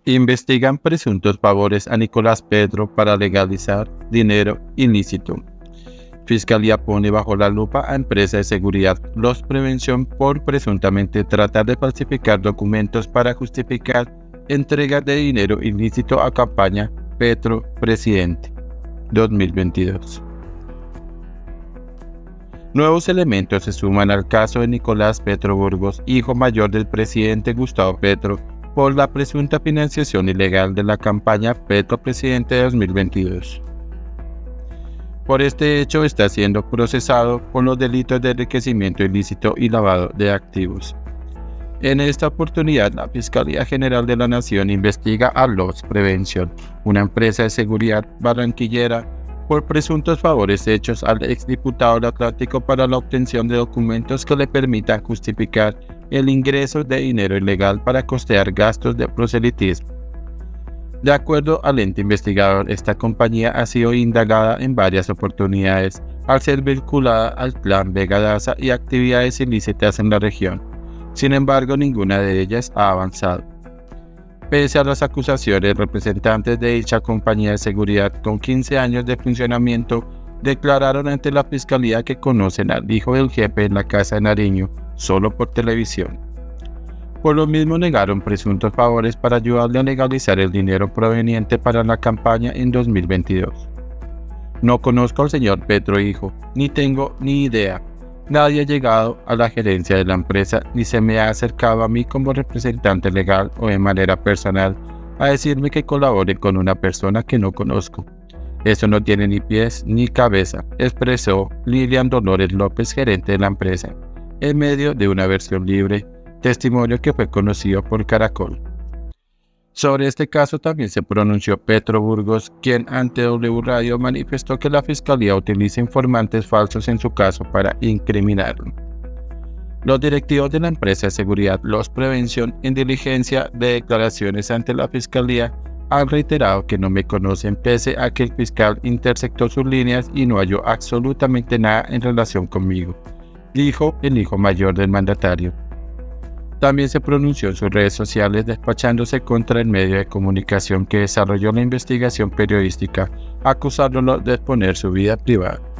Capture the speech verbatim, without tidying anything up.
Investigan presuntos favores a Nicolás Petro para legalizar dinero ilícito. Fiscalía pone bajo la lupa a empresa de seguridad Los Prevención por presuntamente tratar de falsificar documentos para justificar entregas de dinero ilícito a campaña Petro Presidente dos mil veintidós. Nuevos elementos se suman al caso de Nicolás Petro Burgos, hijo mayor del presidente Gustavo Petro, por la presunta financiación ilegal de la campaña Petro Presidente de dos mil veintidós. Por este hecho está siendo procesado por los delitos de enriquecimiento ilícito y lavado de activos. En esta oportunidad, la Fiscalía General de la Nación investiga a Los Prevención, una empresa de seguridad barranquillera, por presuntos favores hechos al exdiputado del Atlántico para la obtención de documentos que le permitan justificar el ingreso de dinero ilegal para costear gastos de proselitismo. De acuerdo al ente investigador, esta compañía ha sido indagada en varias oportunidades al ser vinculada al clan Vega Daza y actividades ilícitas en la región. Sin embargo, ninguna de ellas ha avanzado. Pese a las acusaciones, representantes de dicha compañía de seguridad con quince años de funcionamiento declararon ante la Fiscalía que conocen al hijo del jefe en la Casa de Nariño solo por televisión. Por lo mismo negaron presuntos favores para ayudarle a legalizar el dinero proveniente para la campaña en dos mil veintidós. No conozco al señor Petro hijo, ni tengo ni idea. Nadie ha llegado a la gerencia de la empresa ni se me ha acercado a mí como representante legal o de manera personal a decirme que colabore con una persona que no conozco. Eso no tiene ni pies ni cabeza, expresó Lilian Dolores López, gerente de la empresa, en medio de una versión libre, testimonio que fue conocido por Caracol. Sobre este caso también se pronunció Petro Burgos, quien ante W Radio manifestó que la Fiscalía utiliza informantes falsos en su caso para incriminarlo. Los directivos de la empresa de seguridad Los Prevención, en diligencia de declaraciones ante la Fiscalía, han reiterado que no me conocen pese a que el fiscal interceptó sus líneas y no halló absolutamente nada en relación conmigo, dijo el hijo mayor del mandatario. También se pronunció en sus redes sociales despachándose contra el medio de comunicación que desarrolló la investigación periodística, acusándolo de exponer su vida privada.